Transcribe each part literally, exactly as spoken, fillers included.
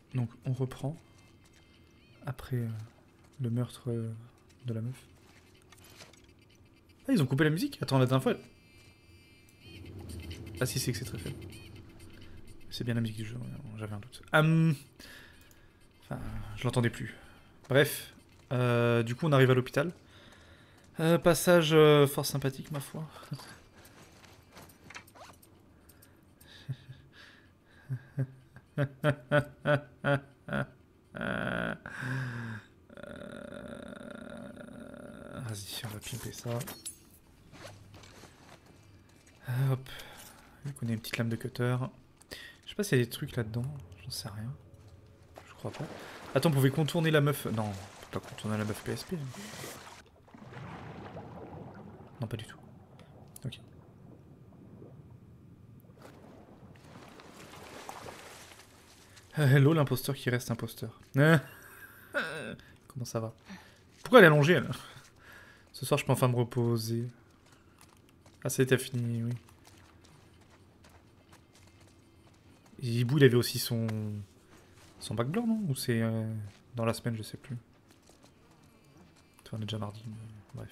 Donc on reprend. Après euh, le meurtre euh, de la meuf. Ah, ils ont coupé la musique? Attends, la dernière fois... Ah si, c'est que c'est très faible. C'est bien la musique du jeu, j'avais un doute. Hum... Enfin, je l'entendais plus. Bref. Euh, du coup, on arrive à l'hôpital. Euh, passage euh, fort sympathique, ma foi. Euh, Vas-y, on va pimper ça. Hop. Vu qu'on a une petite lame de cutter. Je sais pas s'il y a des trucs là-dedans. J'en sais rien. Je crois pas. Attends, on pouvait contourner la meuf. Non, on peut pas contourner la meuf P S P. Non, pas du tout. Ok. Hello, l'imposteur qui reste imposteur. Comment ça va? Pourquoi elle est allongée, elle? Ce soir, je peux enfin me reposer. Ah, ça a été fini, oui. Et Hibou, il avait aussi son... son bac blanc, non? Ou c'est euh, dans la semaine, je sais plus. Enfin, on est déjà mardi, mais bref.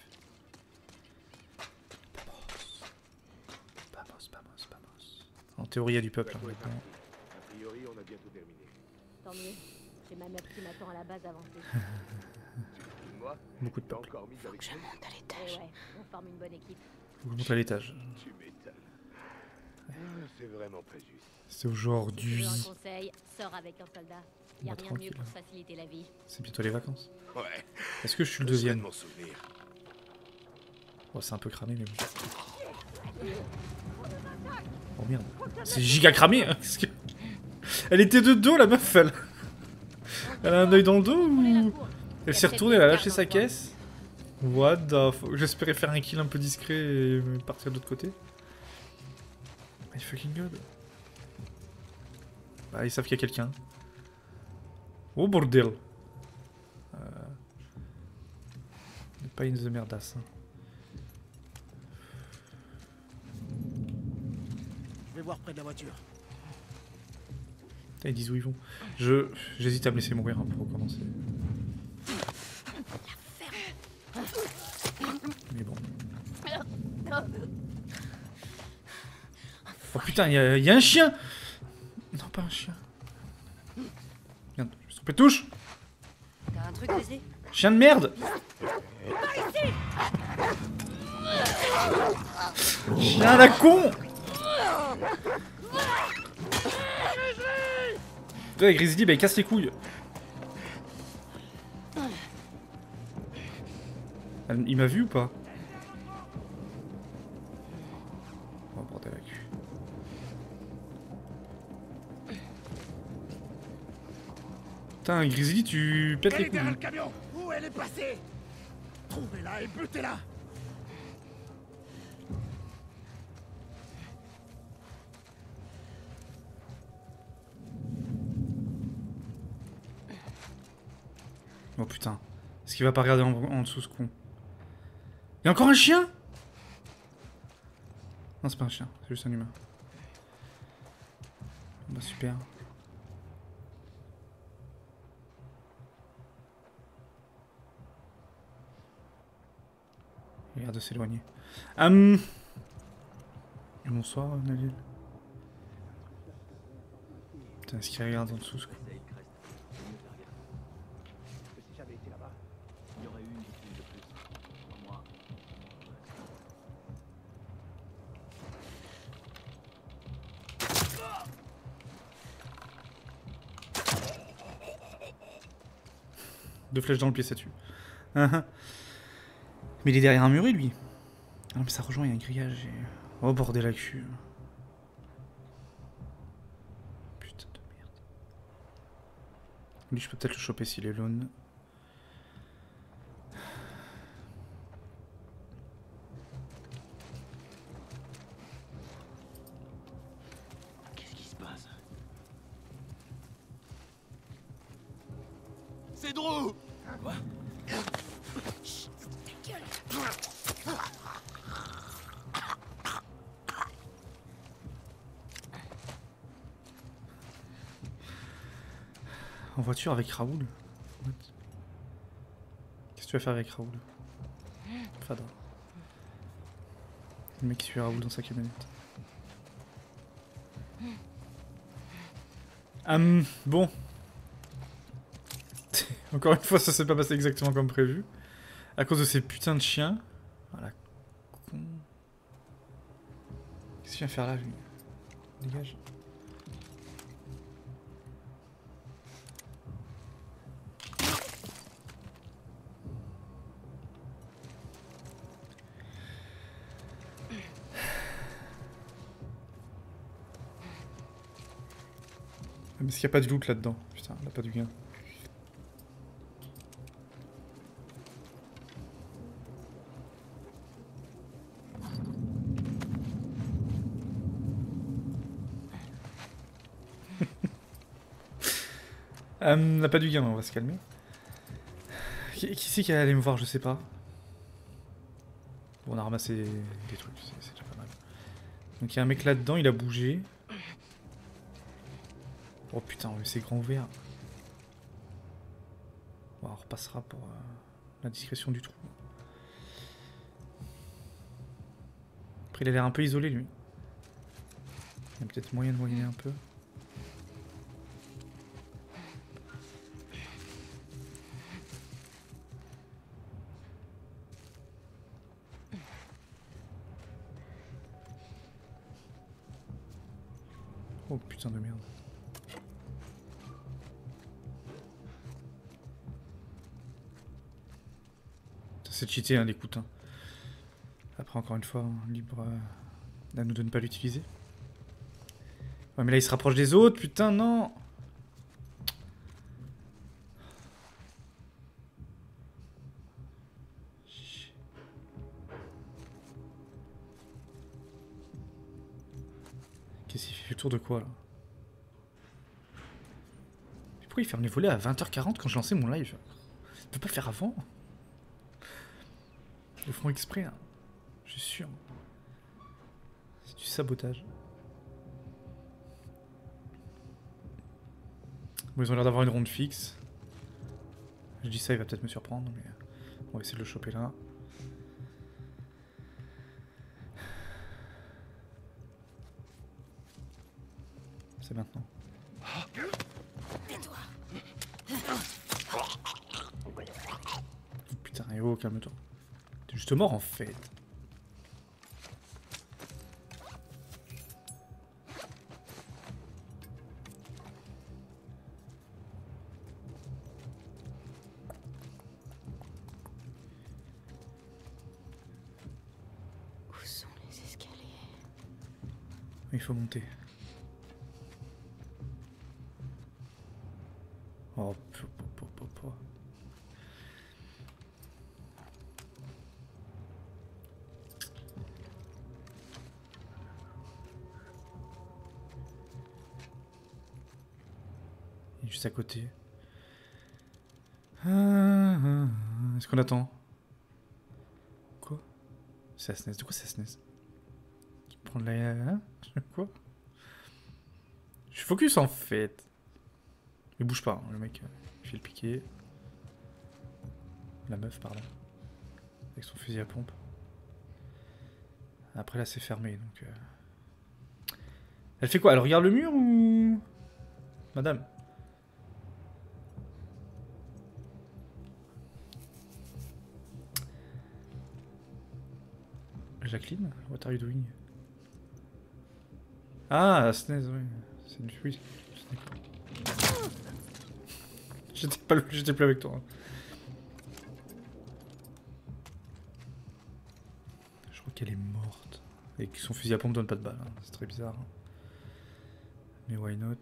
Vamos, vamos, vamos. En théorie, il y a du peuple. Hein, maintenant. A priori, on a bientôt terminé. Tant mieux. J'ai ma meuf qui m'attend à la base avancée. Moi, Beaucoup de t'as peuple. encore mis avec Je monte à l'étage. Et ouais, on forme une bonne équipe. Faut que je monte à l'étage. Tu m'étonnes. Ah, c'est vraiment pas juste. C'est aujourd'hui. Si tu veux un conseil, sors avec un soldat. Y a Bah, rien de mieux tranquille. pour te faciliter la vie. C'est bientôt les vacances. Ouais. Est-ce que je suis le Je souhaite deuxième? m'en souvenir. Oh, c'est un peu cramé, mais bon. Oh merde. C'est giga cramé hein. Qu'est-ce que... Elle était de dos, la meuf, elle. Elle a un œil dans le dos ou... Elle s'est retournée, elle a lâché sa caisse. What the fuck. J'espérais faire un kill un peu discret et partir de l'autre côté. My fucking god. Bah, ils savent qu'il y a quelqu'un. Oh bordel. Euh... On n'est pas in the merdasse. Hein. Je vais voir près de la voiture. Putain, ils disent où ils vont. Je... J'hésite à me laisser mourir hein, pour recommencer. Mais bon. Oh putain, il y, a... y a un chien. Non, pas un chien. Merde, je me suis trompé de touche. T'as un truc, Grizzly? Chien de merde. Chien la con. Ouais, Grizzly, bah il casse les couilles. Elle- Il m'a vu ou pas? Oh bordel la cul. Putain, Grizzly, tu pètes Elle les est couilles. derrière le camion. Où elle est passée? Trouvez-la et butez-la. Oh putain. Est-ce qu'il va pas regarder en, en dessous ce con? Y'a encore un chien? Non, c'est pas un chien, c'est juste un humain. Bah super. Il a l'air de s'éloigner. Hum... Bonsoir, Nalil. Putain, est-ce qu'il regarde en dessous ce con? Si j'avais été là-bas. Il y aurait eu une victime de plus. Moi. Deux flèches dans le pied, ça tue. Mais il est derrière un muret, lui. Ah non, mais ça rejoint, il y a un grillage. Et... Oh, bordel la cul. Putain de merde. Lui, je peux peut-être le choper s'il est lone. Qu'est-ce qui se passe? C'est Drew. Quoi? En voiture avec Raoul. What? Qu'est-ce que tu vas faire avec Raoul? Fada. Le mec qui suit Raoul dans sa camionnette. Hum, bon. Encore une fois, ça s'est pas passé exactement comme prévu. À cause de ces putains de chiens. Voilà. Con. Qu'est-ce qu'il vient faire là, lui? Dégage. Mais est-ce qu'il n'y a pas de loot là-dedans? Putain, il n'a pas du gain. euh, on n'a pas du gain, on va se calmer. Qui, qui c'est qui est allé me voir? Je sais pas. Bon, on a ramassé des trucs, c'est déjà pas mal. Donc il y a un mec là-dedans, il a bougé. Oh putain, c'est grand ouvert. Bon, on repassera pour euh, la discrétion du trou. Après, il a l'air un peu isolé, lui. Il y a peut-être moyen de moyenner un peu. Oh putain de merde. C'est cheaté hein, l'écoute. Hein. Après encore une fois, hein, libre euh, à nous de ne pas l'utiliser. Ouais mais là il se rapproche des autres, putain non. Qu'est-ce qu'il fait le tour de quoi là? Mais pourquoi il ferme les volets à vingt heures quarante quand je lançais mon live? Il peut pas le faire avant? Ils le font exprès, hein. Je suis sûr. C'est du sabotage. Bon, ils ont l'air d'avoir une ronde fixe. Je dis ça, il va peut-être me surprendre, mais on va essayer de le choper là. C'est maintenant. Oh, putain, et oh, calme-toi. T'es juste mort en fait. Où sont les escaliers? Il faut monter. Oh, po, po, po, po. Il est juste à côté. Ah, ah, ah. Est-ce qu'on attend? Quoi? C'est la S N E S. De quoi c'est la S N E S? Qui prend de la... Hein? Quoi? Je suis focus en fait. Il bouge pas, hein, le mec. Il fait le piqué. La meuf, pardon. Avec son fusil à pompe. Après là c'est fermé donc... Euh... Elle fait quoi? Elle regarde le mur ou... Madame? Jacqueline? What are you doing? Ah, la S N E S, oui. C'est une... Oui. J'étais pas... J'étais plus avec toi. Hein. Je crois qu'elle est morte. Et que son fusil à pompe donne pas de balles. Hein. C'est très bizarre. Hein. Mais why not?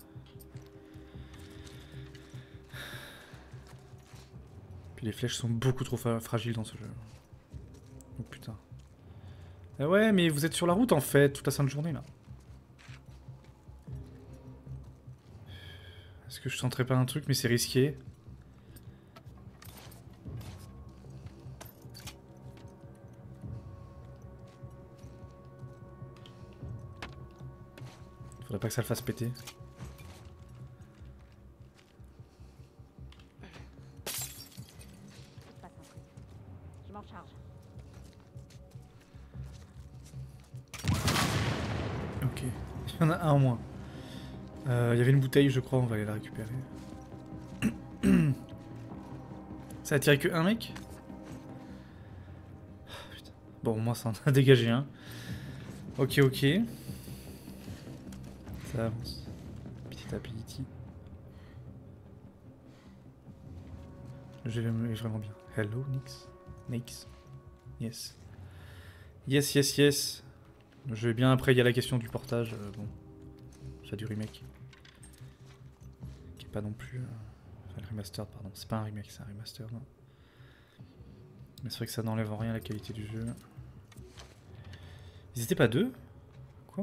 Puis les flèches sont beaucoup trop fragiles dans ce jeu. Oh putain. Ah ouais, mais vous êtes sur la route en fait, toute la sainte journée là. Est-ce que je tenterais pas un truc, mais c'est risqué. Faudrait pas que ça le fasse péter. charge. Ok, il y en a un en moins. Euh, il y avait une bouteille, je crois, on va aller la récupérer. Ça a tiré que un mec? Oh, putain. Bon, au moins ça en a dégagé un. Ok, ok. Ça avance. Petit à petit. Le jeu est vraiment bien. Hello, Nix. Nix. Yes. Yes, yes, yes. Le jeu est bien. Après, il y a la question du portage. Euh, bon. Ça du remake. Qui est pas non plus... Euh... Enfin, le remaster, pardon. C'est pas un remake, c'est un remaster, non. Mais c'est vrai que ça n'enlève en rien la qualité du jeu. Ils étaient pas deux? Quoi?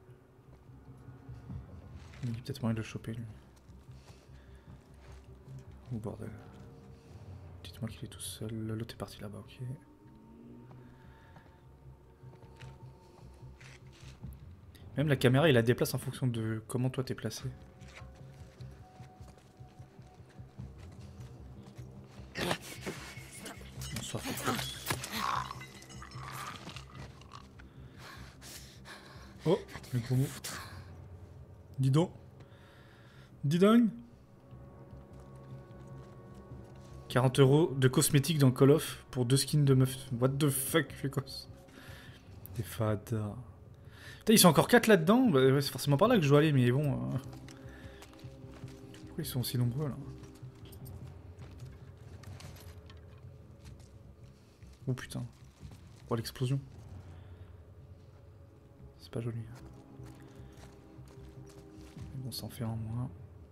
Il y a peut-être moyen de le choper, lui. Oh bordel. Dites-moi qu'il est tout seul. L'autre est parti là-bas, ok. Même la caméra, il la déplace en fonction de comment toi t'es placé. Bonsoir. Oh, le gros mot. Dis donc. Dis donc. quarante euros de cosmétiques dans Call of pour deux skins de meuf. What the fuck, Fécos. Des fadas. Putain, ils sont encore quatre là-dedans. Bah, ouais, c'est forcément par là que je dois aller, mais bon. Euh... Pourquoi ils sont aussi nombreux là? Oh putain. Oh l'explosion. C'est pas joli. Bon, ça en fait un moins.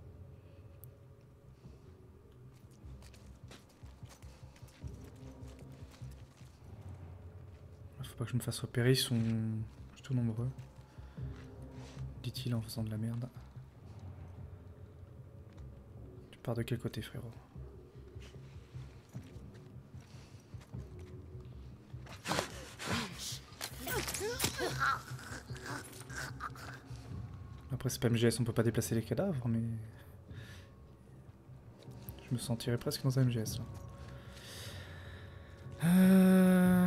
Faut pas que je me fasse repérer, ils sont plutôt nombreux. Dit-il en faisant de la merde. Tu pars de quel côté, frérot? Après c'est pas M G S, on peut pas déplacer les cadavres, mais... Je me sentirais presque dans un M G S là. Euh...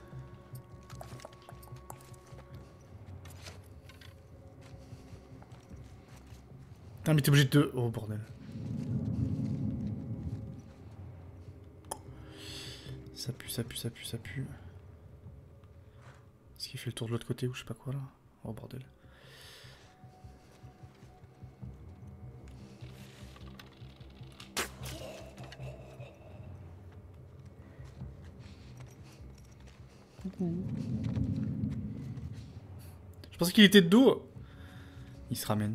Putain mais t'es obligé de... Oh bordel. Ça pue, ça pue, ça pue, ça pue. Est-ce qu'il fait le tour de l'autre côté ou je sais pas quoi là? Oh bordel. Je pensais qu'il était de dos. Il se ramène.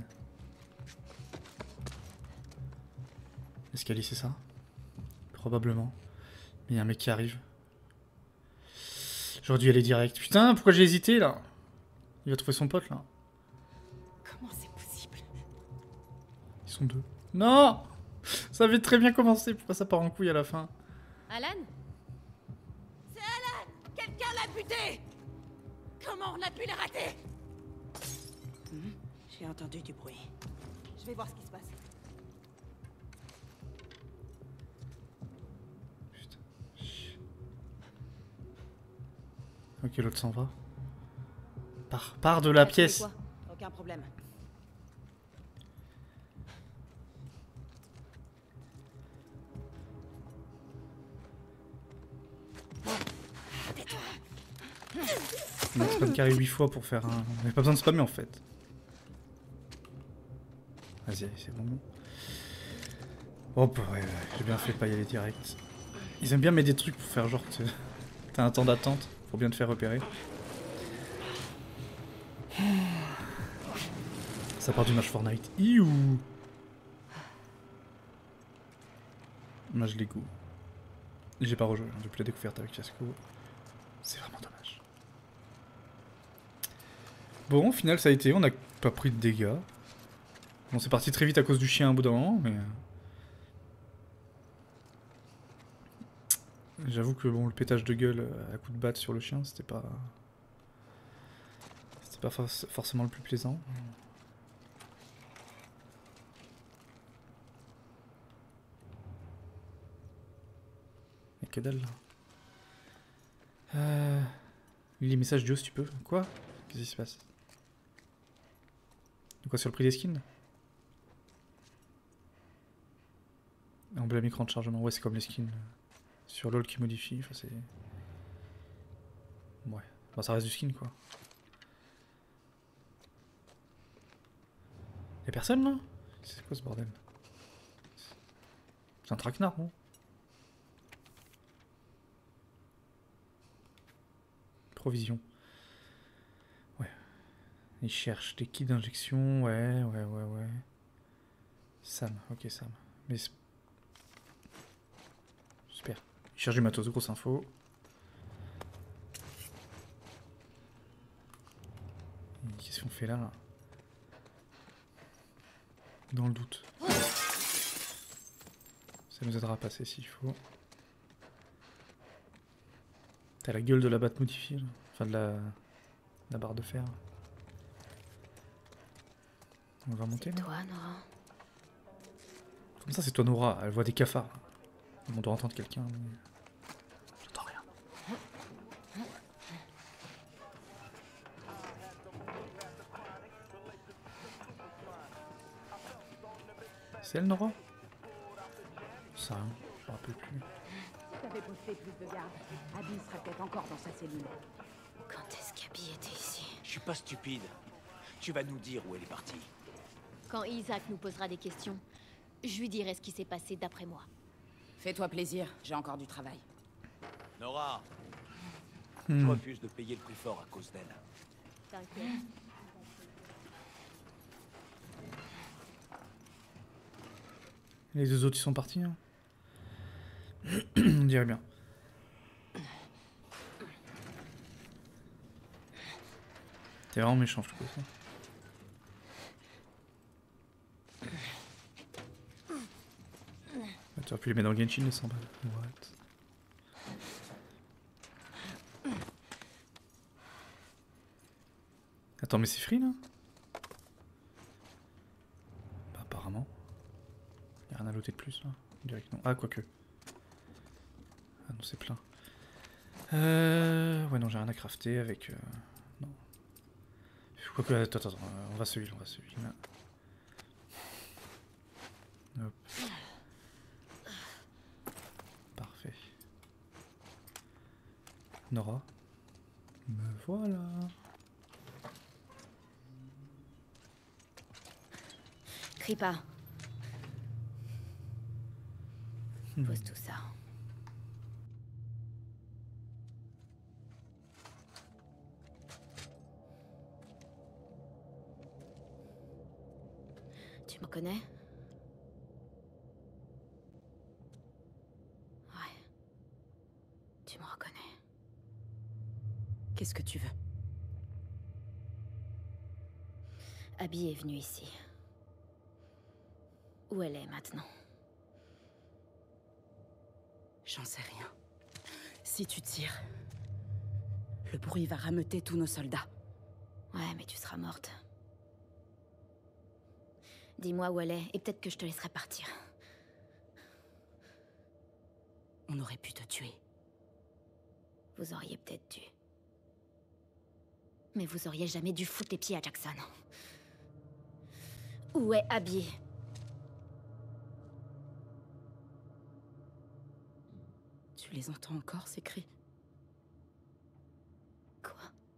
Escalier, c'est ça? Probablement. Mais il y a un mec qui arrive. J'aurais dû y aller direct. Putain, pourquoi j'ai hésité là? Il va trouver son pote là. Comment c'est possible? Ils sont deux. Non! Ça avait très bien commencé. Pourquoi ça part en couille à la fin? Alan? C'est Alan! Quelqu'un l'a buté! Comment on a pu les rater? Hmm, j'ai entendu du bruit. Je vais voir ce qui se passe. Putain. Ok, l'autre s'en va. Pars, pars de la T'as trouvé pièce. quoi? Aucun problème. On a spam carré huit fois pour faire un... On n'a pas besoin de spammer en fait. Vas-y, allez, c'est bon. Oh bah ouais, ouais, j'ai bien fait de pas y aller direct. Ils aiment bien mettre des trucs pour faire genre que t'as un temps d'attente pour bien te faire repérer. Ça part du match Fortnite. Iouh. Moi je l'ai goût. J'ai pas rejoué hein, depuis la découverte avec Fiasco. C'est vraiment dommage. Bon, au final ça a été, on n'a pas pris de dégâts. Bon, c'est parti très vite à cause du chien à un bout d'un moment, mais... J'avoue que bon, le pétage de gueule à coup de batte sur le chien, c'était pas... C'était pas for forcément le plus plaisant. Y'a que dalle là. Euh... Lis les messages d'Io si tu peux. Quoi? Qu'est-ce qui se passe? De quoi sur le prix des skins? Emblème écran de chargement. Ouais, c'est comme les skins sur LoL qui modifie. Enfin, c'est. Ouais. Bah, ça reste du skin quoi. Y'a personne là? C'est quoi ce bordel? C'est un traquenard, non? Provision. Ouais. Il cherche des kits d'injection. Ouais, ouais, ouais, ouais. Sam. Ok, Sam. Mais. Super. Il cherche du matos. Grosse info. Qu'est-ce qu'on fait là, là? Dans le doute. Ça nous aidera à passer s'il faut. T'as la gueule de la batte modifiée, là. Enfin de la... la barre de fer. On va monter là. Toi, Nora. Comme ça c'est toi Nora, elle voit des cafards. On doit entendre quelqu'un. Mais... j'entends rien. C'est elle Nora? Ça, je me rappelle plus. T'avais posté plus de garde. Abby serait peut-être encore dans sa cellule. Quand est-ce qu'Abby était ici? Je suis pas stupide. Tu vas nous dire où elle est partie. Quand Isaac nous posera des questions, je lui dirai ce qui s'est passé d'après moi. Fais-toi plaisir, j'ai encore du travail. Nora, Hmm. je refuse de payer le prix fort à cause d'elle. T'inquiète. Les deux autres ils sont partis. Hein. On dirait bien. T'es vraiment méchant, je trouve ça. Tu aurais pu les mettre dans Genshin les cent balles. What? Attends, mais c'est free là? Bah, apparemment. Y'a rien à looter de plus là. On dirait que non. Ah, quoique. Ah non, c'est plein. Euh... Ouais, non, j'ai rien à crafter avec... Euh... Non. Quoique, attends, attends, euh, on va se heal, on va se heal. Hop. Parfait. Nora. Me voilà. Crie pas. Pose tout ça. Tu me connais? Ouais. Tu me reconnais. Qu'est-ce que tu veux? Abby est venue ici. Où elle est maintenant? J'en sais rien. Si tu tires, le bruit va rameuter tous nos soldats. Ouais, mais tu seras morte. Dis-moi où elle est, et peut-être que je te laisserai partir. On aurait pu te tuer. Vous auriez peut-être dû. Mais vous auriez jamais dû foutre les pieds à Jackson. Où est Abby? Tu les entends encore, ces cris? Quoi?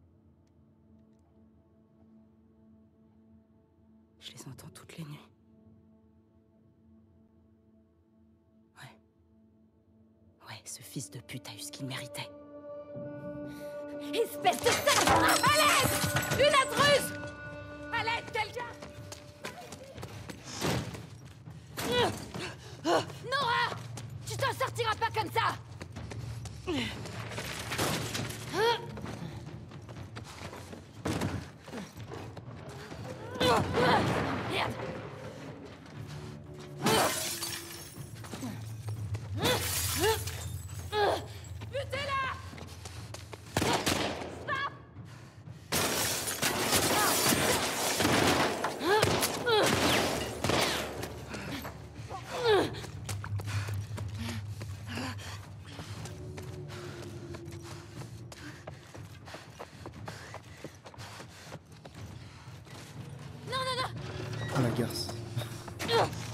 Je les entends toutes les nuits. Ouais. Ouais, ce fils de pute a eu ce qu'il méritait. Espèce de sale! À l'aide! Une intruse! À l'aide, quelqu'un! Nora! Tu t'en sortiras pas comme ça! Merde! Butez-la! Stop!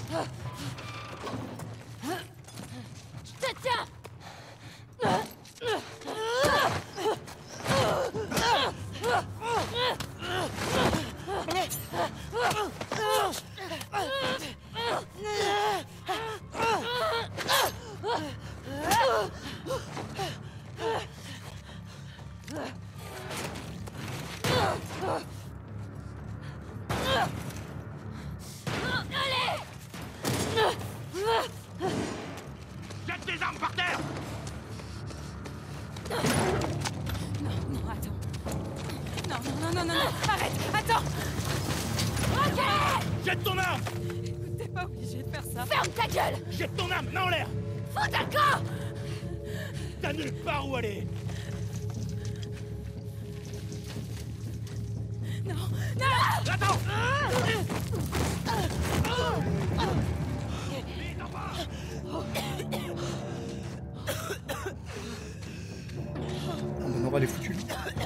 Je te tiens. Jette tes armes par terre! Non, non, attends. Non, non, non, non, non, non. Arrête, attends. Jette ton arme! Écoute, t'es pas obligé de faire ça. Ferme ta gueule. Jette ton arme, main en l'air! Fous ta camp. T'as nulle part où aller! Non, non. Attends! Oh, bah, Nora, elle est foutue.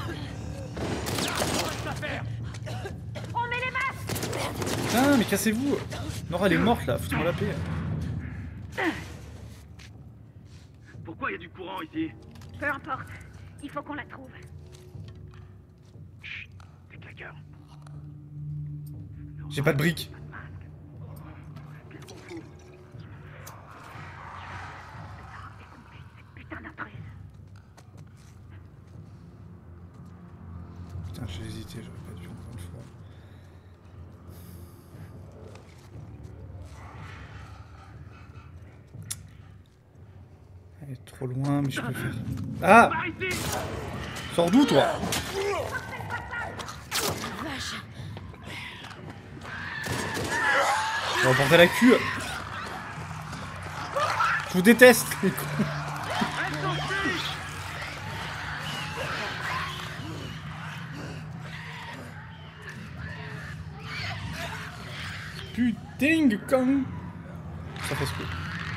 Ah, mais cassez-vous! Nora, elle est morte là, foutez-moi la paix. Pourquoi il y a du courant ici? Peu importe. Il faut qu'on la trouve. Chut, t'es claqueur. J'ai pas de briques. Qu'est-ce qu'on fout? Putain d'intruse. Putain, j'ai hésité, j'aurais pas dû encore une fois. Elle est trop loin, mais je peux faire. Ah! Par ici! Sors d'où, toi? Je vais emporter la queue. Je vous déteste, les cons. Putain de con. Ça fait ce coup.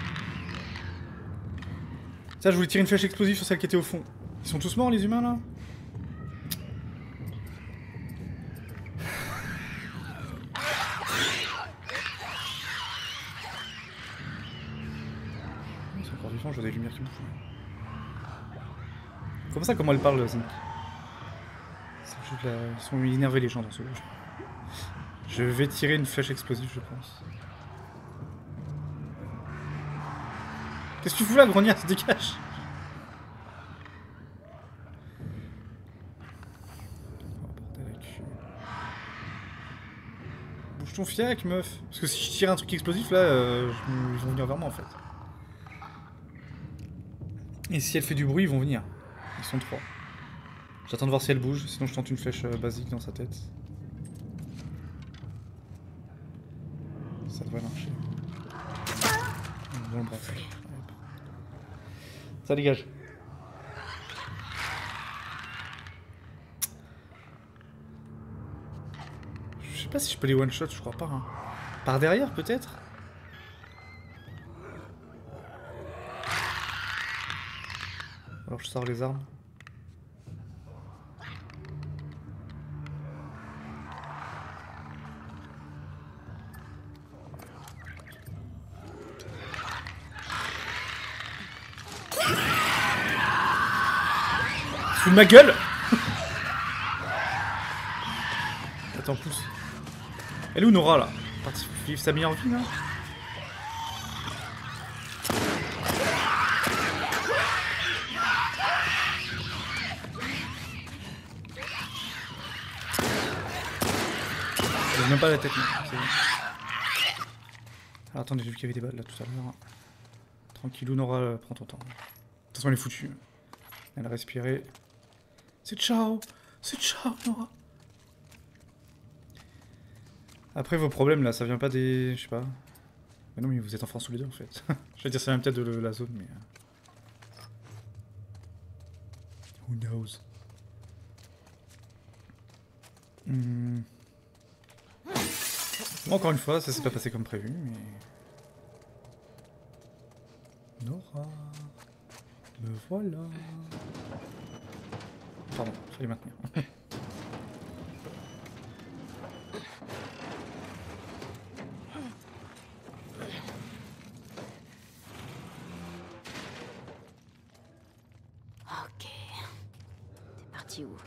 Ça, je voulais tirer une flèche explosive sur celle qui était au fond. Ils sont tous morts, les humains, là? Ils sont encore vivants, je vois des lumières qui bouffent. Comment ça, comment elle parle, Zinc? La... Ils sont énervés, les gens, dans ce jeu. Je vais tirer une flèche explosive, je pense. Qu'est-ce que tu fous là, grognasse? Dégage! Bouge ton fiac, meuf! Parce que si je tire un truc explosif, là, euh, je... ils vont venir vers moi, en fait. Et si elle fait du bruit, ils vont venir. Ils sont trois. J'attends de voir si elle bouge, sinon je tente une flèche euh, basique dans sa tête. Ça devrait marcher. Bon, bref. Ça dégage. Je sais pas si je peux les one-shot, je crois pas. Hein. Par derrière, peut-être? Alors je sors les armes. Sous ma gueule. Attends, pousse. Elle est où Nora là? Partie vivre sa meilleure vie là? Je même pas la tête. Bon. Alors attendez, j'ai vu qu'il y avait des balles là tout à l'heure. Tranquillou Nora, prends ton temps. De toute façon elle est foutue. Elle a respiré. C'est ciao! C'est ciao, Nora! Après, vos problèmes, là, ça vient pas des... Je sais pas... Mais non, mais vous êtes en France tous les deux, en fait. Je vais dire, ça vient peut-être de la zone, mais... Who knows? Hmm. Bon, encore une fois, ça s'est pas passé comme prévu, mais... Nora... Me voilà... Pardon, fallait maintenir. parti où?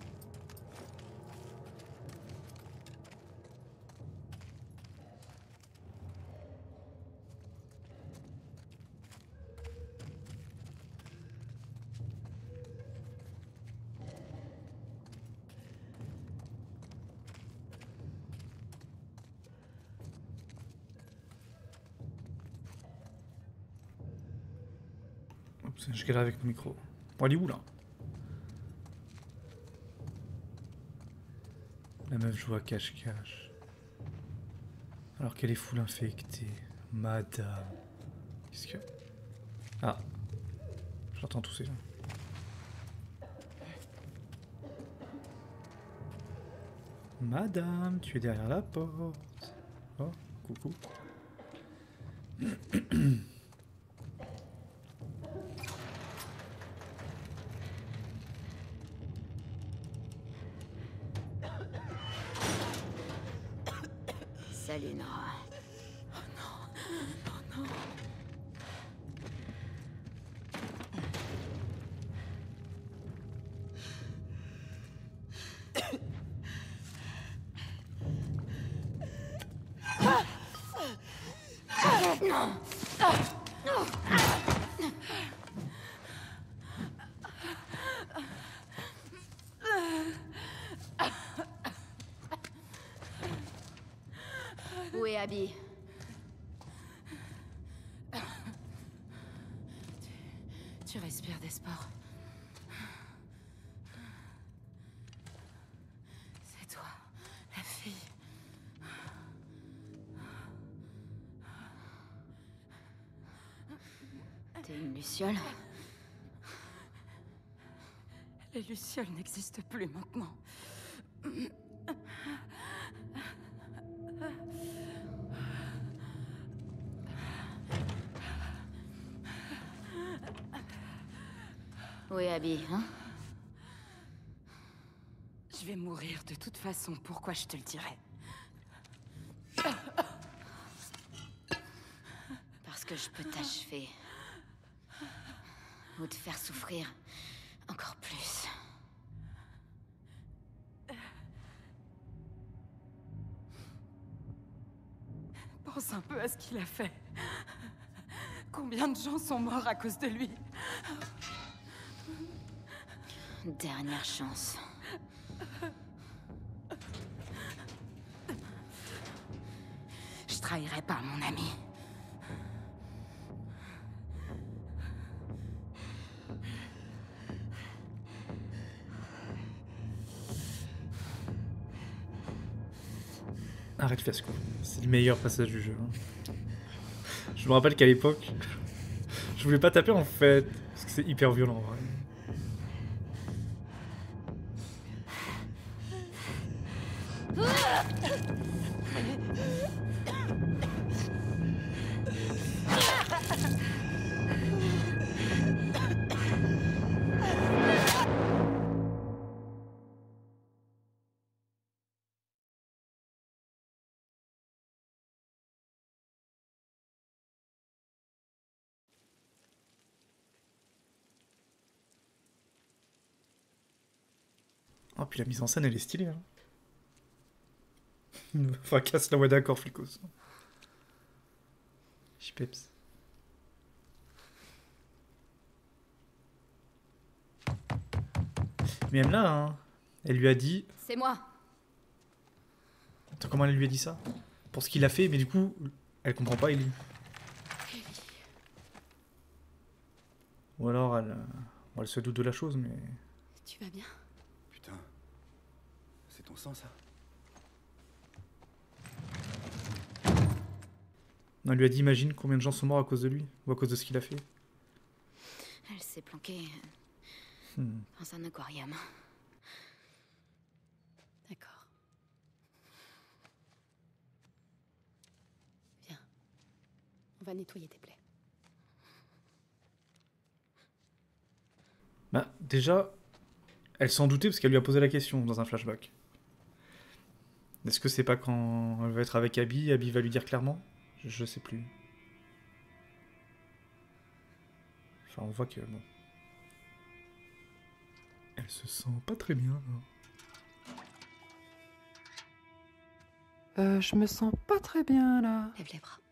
Oups, je galère avec mon micro. Bon, elle est où là? La meuf joue à cache-cache. Alors qu'elle est full infectée. Madame. Qu'est-ce que... Ah. J'entends tousser là. Madame, tu es derrière la porte. Oh, coucou. Salut, Nora. Où est Abby? Tu respires d'espoir. C'est toi, la fille. T'es une luciole? Les lucioles n'existent plus maintenant. Où est Abby, hein? Je vais mourir de toute façon, pourquoi je te le dirais? Parce que je peux t'achever. Ou te faire souffrir encore plus. Pense un peu à ce qu'il a fait. Combien de gens sont morts à cause de lui? Dernière chance. Je trahirai pas mon ami. Arrête fiasco. C'est le meilleur passage du jeu. Hein. Je me rappelle qu'à l'époque, je voulais pas taper en fait, parce que c'est hyper violent en vrai. Oh, puis la mise en scène, elle est stylée. Hein. Enfin, casse la voix d'accord, flicos. Chipeps. Mais même là, hein, elle lui a dit... C'est moi. Attends, comment elle lui a dit ça? Pour ce qu'il a fait, mais du coup, elle comprend pas Ellie. Ou alors, elle, bon, elle se doute de la chose, mais... Tu vas bien? Putain, c'est ton sang ça? On lui a dit, imagine combien de gens sont morts à cause de lui, ou à cause de ce qu'il a fait. Elle s'est planquée Hmm. dans un aquarium. D'accord. Viens. On va nettoyer tes plaies. Bah, déjà, elle s'en doutait parce qu'elle lui a posé la question dans un flashback. Est-ce que c'est pas quand elle va être avec Abby, Abby va lui dire clairement? Je, je sais plus. Enfin, on voit que, bon... Elle se sent pas très bien. Euh, je me sens pas très bien là. Lève les bras.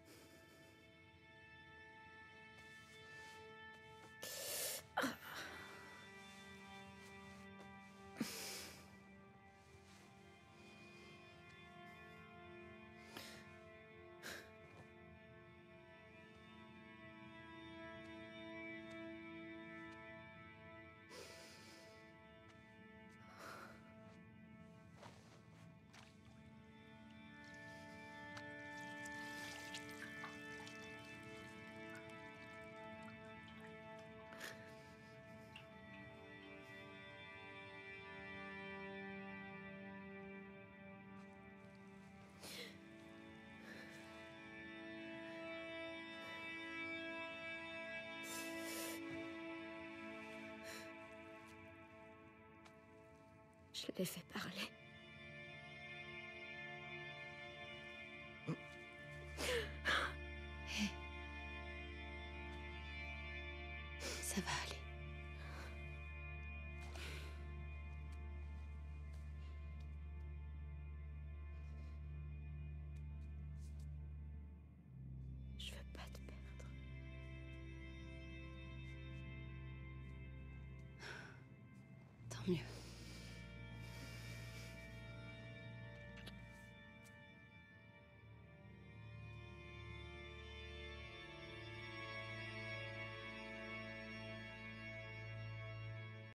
Je l'ai fait parler. Hé. Ça va aller. Je veux pas te perdre. Tant mieux.